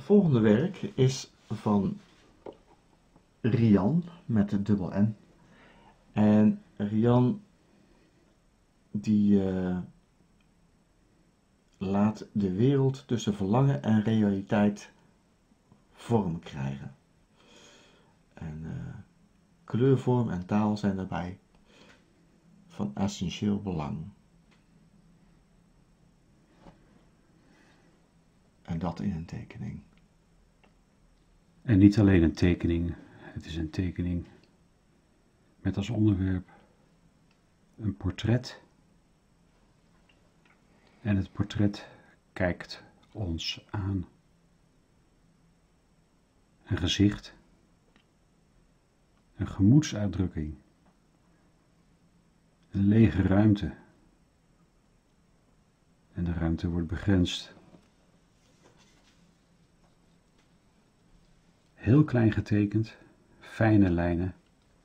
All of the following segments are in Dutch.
volgende werk is van Rian met de dubbel N. En Rian die laat de wereld tussen verlangen en realiteit vorm krijgen. En kleur, vorm en taal zijn daarbij van essentieel belang. En dat in een tekening. En niet alleen een tekening, het is een tekening met als onderwerp een portret. En het portret kijkt ons aan. Een gezicht, een gemoedsuitdrukking, een lege ruimte. En de ruimte wordt begrensd. Heel klein getekend, fijne lijnen.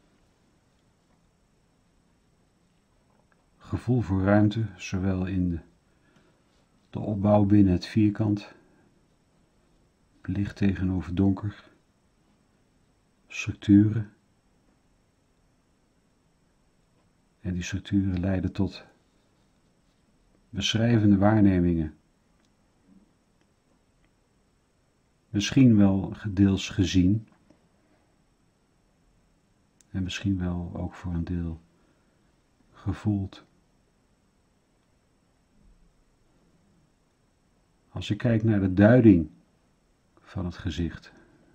Gevoel voor ruimte, zowel in de opbouw binnen het vierkant, licht tegenover donker, structuren. En die structuren leiden tot beschrijvende waarnemingen. Misschien wel deels gezien. En misschien wel ook voor een deel gevoeld. Als ik kijk naar de duiding van het gezicht,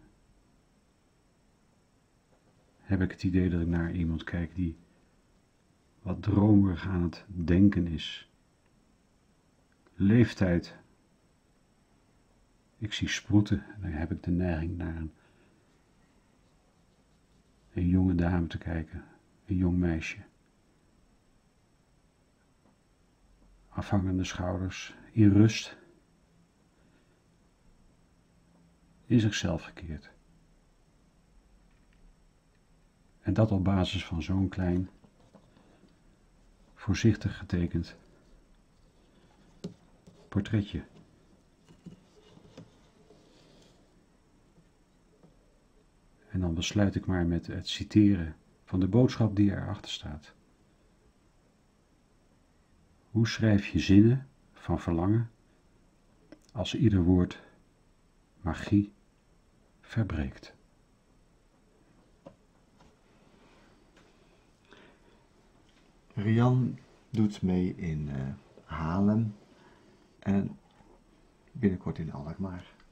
heb ik het idee dat ik naar iemand kijk die wat dromerig aan het denken is. Leeftijd. Ik zie sproeten en dan heb ik de neiging naar een jonge dame te kijken, een jong meisje. Afhangende schouders, in rust, in zichzelf gekeerd. En dat op basis van zo'n klein, voorzichtig getekend portretje. En dan besluit ik maar met het citeren van de boodschap die erachter staat. Hoe schrijf je zinnen van verlangen als ieder woord magie verbreekt? Rian doet mee in Haarlem en binnenkort in Alkmaar.